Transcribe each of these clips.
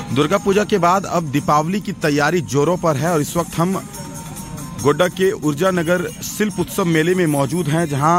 दुर्गा पूजा के बाद अब दीपावली की तैयारी जोरों पर है और इस वक्त हम गोड्डा के ऊर्जा नगर शिल्प उत्सव मेले में मौजूद हैं, जहां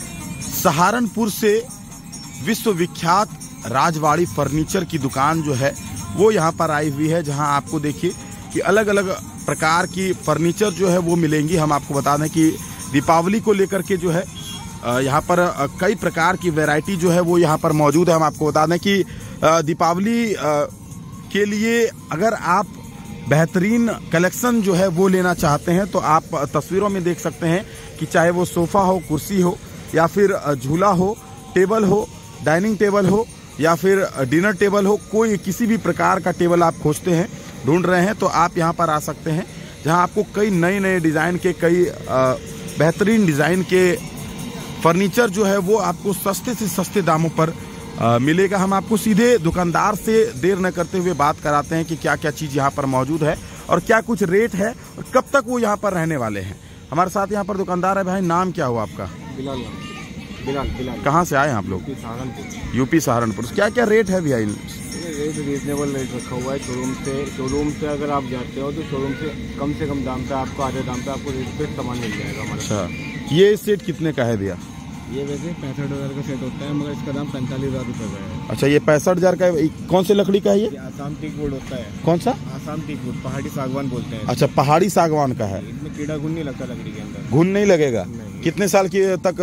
सहारनपुर से विश्वविख्यात राजवाड़ी फर्नीचर की दुकान जो है वो यहां पर आई हुई है, जहां आपको देखिए कि अलग अलग प्रकार की फर्नीचर जो है वो मिलेंगी। हम आपको बता दें कि दीपावली को लेकर के जो है यहाँ पर कई प्रकार की वैरायटी जो है वो यहाँ पर मौजूद है। हम आपको बता दें कि दीपावली के लिए अगर आप बेहतरीन कलेक्शन जो है वो लेना चाहते हैं तो आप तस्वीरों में देख सकते हैं कि चाहे वो सोफ़ा हो, कुर्सी हो या फिर झूला हो, टेबल हो, डाइनिंग टेबल हो या फिर डिनर टेबल हो, कोई किसी भी प्रकार का टेबल आप खोजते हैं, ढूंढ रहे हैं तो आप यहाँ पर आ सकते हैं, जहाँ आपको कई नए नए डिज़ाइन के कई बेहतरीन डिज़ाइन के फर्नीचर जो है वो आपको सस्ते से सस्ते दामों पर मिलेगा। हम आपको सीधे दुकानदार से देर न करते हुए बात कराते हैं कि क्या क्या चीज़ यहाँ पर मौजूद है और क्या कुछ रेट है और कब तक वो यहाँ पर रहने वाले हैं। हमारे साथ यहाँ पर दुकानदार है। भाई नाम क्या हुआ आपका? बिलाल। कहाँ से आए हैं आप लोग? यूपी सहारनपुर। क्या क्या रेट है भैया? रेट रीजनेबल रेट रखा हुआ है शोरूम से अगर आप जाते हो तो शोरूम से कम दाम पे आपको, आधे दाम पे आपको रेट पे सामान मिल जाएगा हमारे। अच्छा, ये सेट कितने का है भैया? ये वैसे 65,000 का सेट होता है, मगर इसका दाम 45,000 रुपये का है। अच्छा, ये 65,000 का है। कौन से लकड़ी का है ये? आसाम टीक वुड होता है। कौन सा? आसाम टीक वुड, पहाड़ी सागवान बोलते हैं। अच्छा, पहाड़ी सागवान का है। इसमें कीड़ा घुन नहीं लगता लकड़ी के अंदर। घुन नहीं लगेगा? नहीं। कितने साल की तक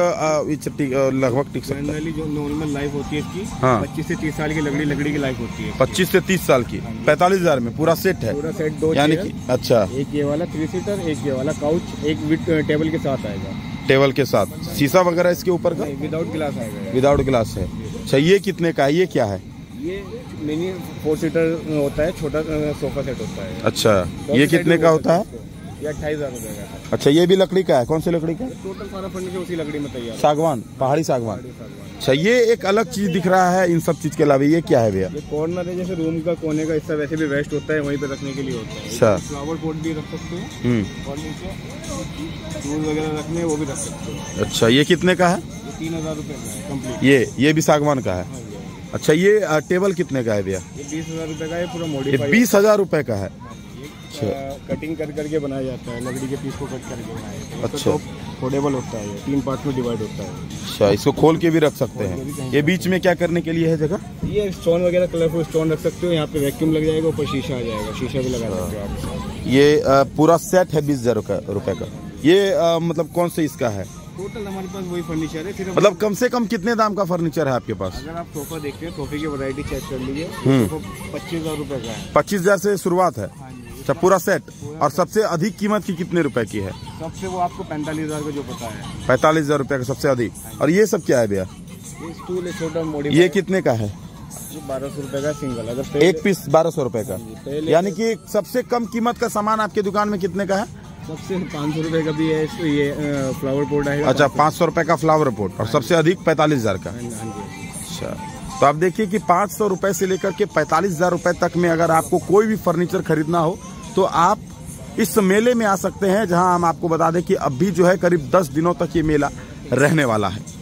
लगभग टिक सकता है? जनरली जो नॉर्मल लाइफ होती है इसकी, हाँ, 25 से 30 साल की लकड़ी की लाइफ होती है। 25 से 30 साल की। 45,000 में पूरा सेट है? पूरा सेट, 2 यानी कि अच्छा, एक ये वाला 3 सीटर, एक ये वाला काउच, एक विद टेबल के साथ आएगा। टेबल के साथ शीशा वगैरह इसके ऊपर का? विदाउट गिलास आएगा। विदाउट गिलास है। अच्छा, ये कितने का है? ये क्या है? ये मिनी 4 सीटर होता है, छोटा सोफा सेट होता है। अच्छा, ये कितने का होता है? ये 28,000 रुपए का है। अच्छा, ये भी लकड़ी का है? कौन सी लकड़ी का? टोटल सारा फर्नीचर उसी लकड़ी में तैयार। सागवान, पहाड़ी सागवान। अच्छा, ये एक अलग चीज दिख रहा है इन सब चीज के अलावा। ये क्या है भैया? ये कॉर्नर है, जैसे रूम का कोने का हिस्सा वैसे भी वेस्ट होता है, वहीं पे रखने के लिए होता है। अच्छा, फ्लावर पॉट भी रख सकते हैं और नीचे टूल वगैरह रखने वो भी रख सकते हैं। अच्छा, ये कितने का है? ये 3,000 रुपए का है कंप्लीट। ये भी सागवान का है? अच्छा, ये टेबल कितने का है भैया? ये 20,000 रुपए का है, पूरा ये मॉडिफाइड। 20,000 रुपए का है? कटिंग करके बनाया जाता है, लकड़ी के पीस को कट करके बनाया जाता है। अच्छा, फोल्डेबल होता है, 3 पार्ट में डिवाइड होता है। अच्छा, इसको खोल के भी रख सकते हैं। ये बीच में क्या करने के लिए है जगह? ये स्टोन वगैरह, कलरफुल स्टोन रख सकते हो। यहाँ पे वैक्यूम लग जाएगा, ऊपर शीशा आ जाएगा, शीशा भी लगा सकते हो आप। ये पूरा सेट है 20,000 रुपए का। ये मतलब कौन से इसका है? टोटल हमारे पास वही फर्नीचर है। सिर्फ मतलब कम से कम कितने दाम का फर्नीचर है आपके पास? अगर आप सोफा देखते हैं, सोफे की वैरायटी चेक कर लीजिए, 25,000 रुपए का है। 25,000 से शुरुआत है? अच्छा, पूरा सेट। और सबसे अधिक कीमत की कितने रुपए की है? सबसे वो आपको 45,000 का जो पता है। 45,000 रुपए का सबसे अधिक। और ये सब क्या है भैया? ये स्टूल है, छोटा मॉडल। ये कितने का है? 1200 रुपए का सिंगल। अगर एक पीस 1200 रुपए का। यानी कि सबसे कम कीमत का सामान आपके दुकान में कितने का है? सबसे 500 रुपए का भी है, ये फ्लावर पोट है। अच्छा, 500 रुपए का फ्लावर पोट। और सबसे अधिक 45,000 का। अच्छा, तो आप देखिए कि 500 रुपए से लेकर के 45,000 रुपए तक में अगर आपको कोई भी फर्नीचर खरीदना हो तो आप इस मेले में आ सकते हैं, जहां हम आपको बता दें कि अब भी जो है करीब 10 दिनों तक ये मेला रहने वाला है।